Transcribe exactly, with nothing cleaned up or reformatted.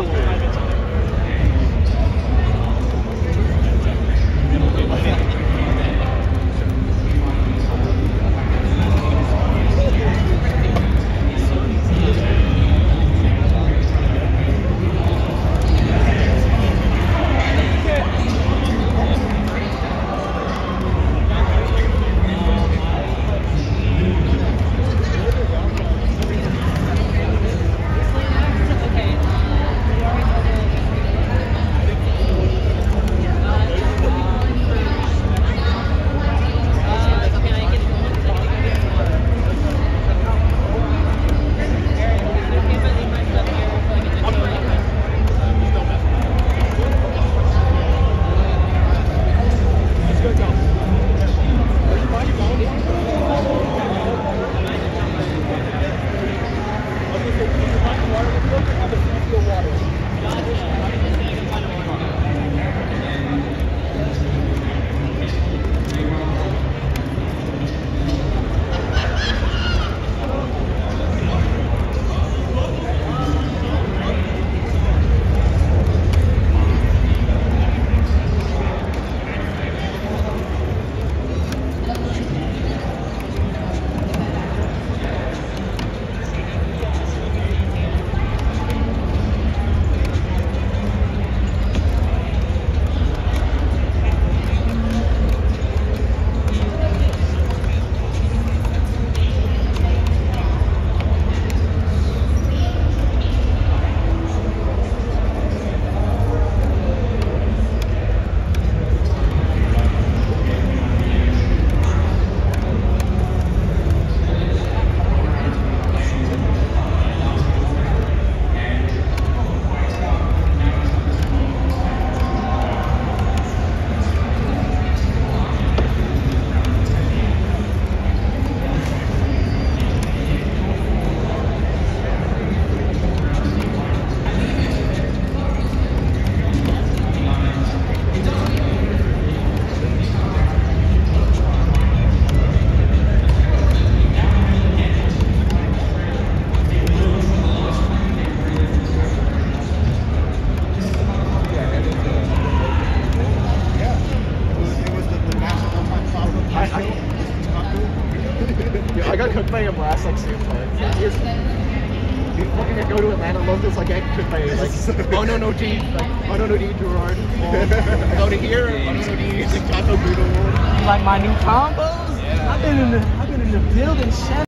I got cooked by him last like six times. He is, you fucking go to Atlanta, love this like get cooked by him. Like, oh no no D, like oh no no D Gerard. Oh, go to here, oh no no D. It's like Taco Buddha. You like my new combos? Yeah. I've been in the I've been in the building.